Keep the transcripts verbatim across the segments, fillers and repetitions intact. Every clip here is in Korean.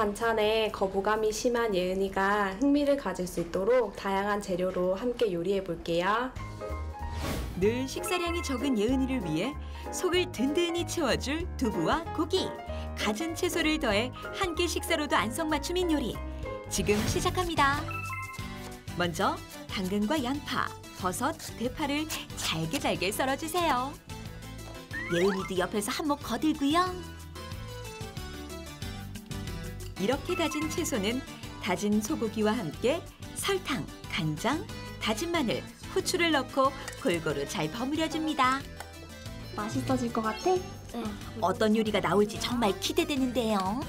반찬에 거부감이 심한 예은이가 흥미를 가질 수 있도록 다양한 재료로 함께 요리해 볼게요. 늘 식사량이 적은 예은이를 위해 속을 든든히 채워줄 두부와 고기, 갖은 채소를 더해 한 끼 식사로도 안성맞춤인 요리. 지금 시작합니다. 먼저 당근과 양파, 버섯, 대파를 잘게 잘게 썰어주세요. 예은이도 옆에서 한몫 거들고요. 이렇게 다진 채소는 다진 소고기와 함께 설탕, 간장, 다진 마늘, 후추를 넣고 골고루 잘 버무려줍니다. 맛있어질 것 같아? 네. 어떤 요리가 나올지 정말 기대되는데요.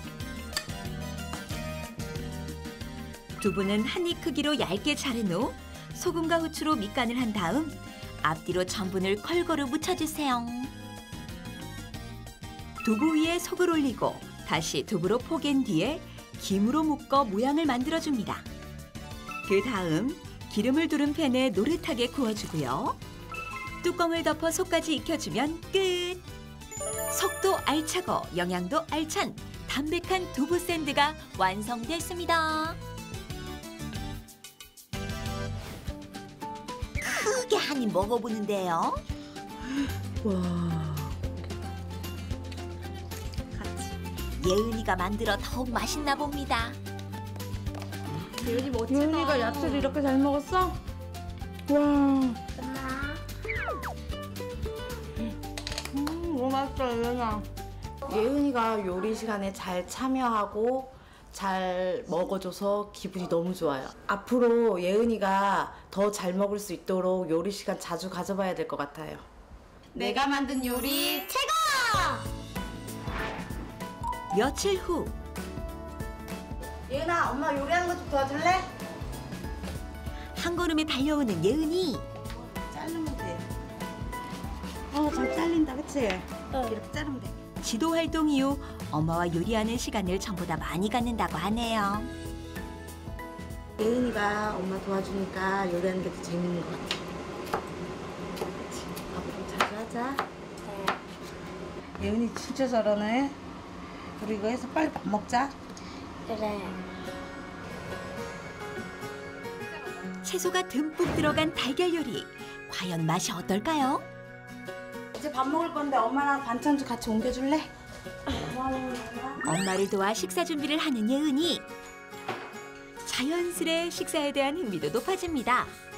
두부는 한 입 크기로 얇게 자른 후 소금과 후추로 밑간을 한 다음 앞뒤로 전분을 골고루 묻혀주세요. 두부 위에 속을 올리고 다시 두부로 포갠 뒤에 김으로 묶어 모양을 만들어줍니다. 그 다음 기름을 두른 팬에 노릇하게 구워주고요. 뚜껑을 덮어 속까지 익혀주면 끝! 속도 알차고 영양도 알찬 담백한 두부 샌드가 완성됐습니다. 크게 한 입 먹어보는데요. 와. 예은이가 만들어 더욱 맛있나 봅니다. 예은이 멋지다. 예은이가 야채를 이렇게 잘 먹었어? 와. 엄마. 음, 너무 맛있어, 예은아. 예은이가 요리 시간에 잘 참여하고 잘 먹어줘서 기분이 너무 좋아요. 앞으로 예은이가 더 잘 먹을 수 있도록 요리 시간 자주 가져봐야 될 것 같아요. 내가 만든 요리 최고! 며칠 후 예은아, 엄마 요리하는 거 좀 도와줄래? 한 걸음에 달려오는 예은이. 자르면 돼. 어, 잘 잘린다, 그치? 이렇게 자르면 돼. 지도 활동 이후 엄마와 요리하는 시간을 전보다 많이 갖는다고 하네요. 예은이가 엄마 도와주니까 요리하는 게 더 재밌는 것 같아. 그치? 앞으로 자주 하자. 예은이 진짜 잘하네. 우리 이거 해서 빨리 밥 먹자. 그래. 채소가 듬뿍 들어간 달걀 요리. 과연 맛이 어떨까요? 이제 밥 먹을 건데 엄마랑 반찬 좀 같이 옮겨줄래? 엄마를 도와 식사 준비를 하는 예은이. 자연스레 식사에 대한 흥미도 높아집니다.